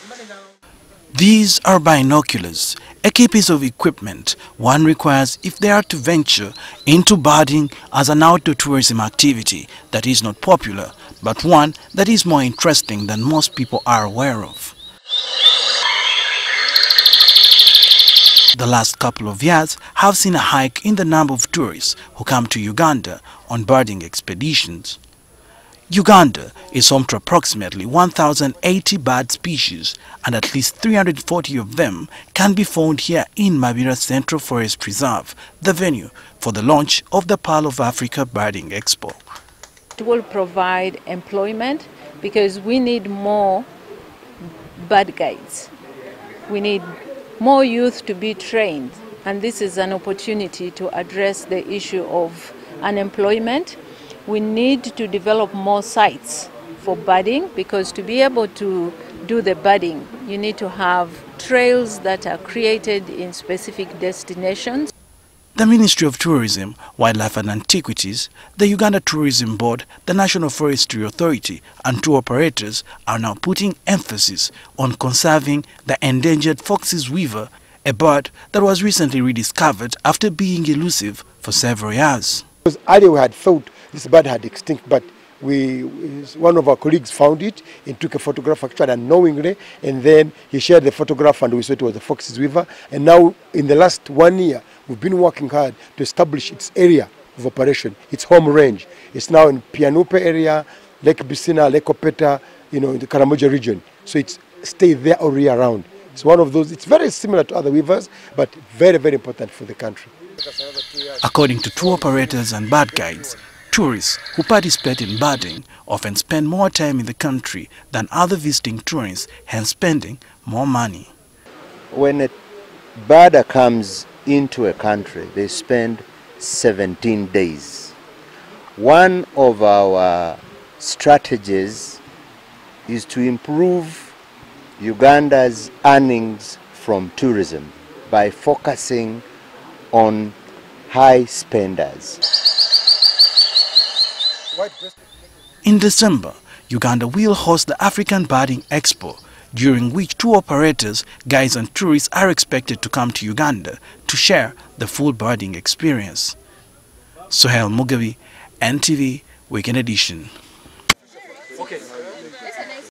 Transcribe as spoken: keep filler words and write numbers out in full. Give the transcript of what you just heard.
These are binoculars, a key piece of equipment one requires if they are to venture into birding as an outdoor tourism activity that is not popular, but one that is more interesting than most people are aware of. The last couple of years have seen a hike in the number of tourists who come to Uganda on birding expeditions. Uganda is home to approximately one thousand eighty bird species, and at least three hundred forty of them can be found here in Mabira Central Forest Preserve, the venue for the launch of the Pearl of Africa Birding Expo. It will provide employment because we need more bird guides. We need more youth to be trained, and this is an opportunity to address the issue of unemployment. We need to develop more sites for birding, because to be able to do the birding, you need to have trails that are created in specific destinations. The Ministry of Tourism, Wildlife and Antiquities, the Uganda Tourism Board, the National Forestry Authority and tour operators are now putting emphasis on conserving the endangered Fox's weaver, a bird that was recently rediscovered after being elusive for several years. Because earlier we had thought this bird had extinct, but we, one of our colleagues found it and took a photograph actually unknowingly, and then he shared the photograph and we saw it was the Fox's weaver. And now in the last one year, we've been working hard to establish its area of operation, its home range. It's now in Pianupe area, Lake Bisina, Lake Opeta, you know, in the Karamoja region. So it's stayed there all year round. It's one of those, it's very similar to other weavers, but very, very important for the country. According to tour operators and bird guides, tourists who participate in birding often spend more time in the country than other visiting tourists, hence spending more money. When a birder comes into a country, they spend seventeen days. One of our strategies is to improve Uganda's earnings from tourism by focusing on high spenders. In December, Uganda will host the African Birding Expo, during which tour operators, guides and tourists are expected to come to Uganda to share the full birding experience. Sohail Mugabe, N T V, Weekend Edition.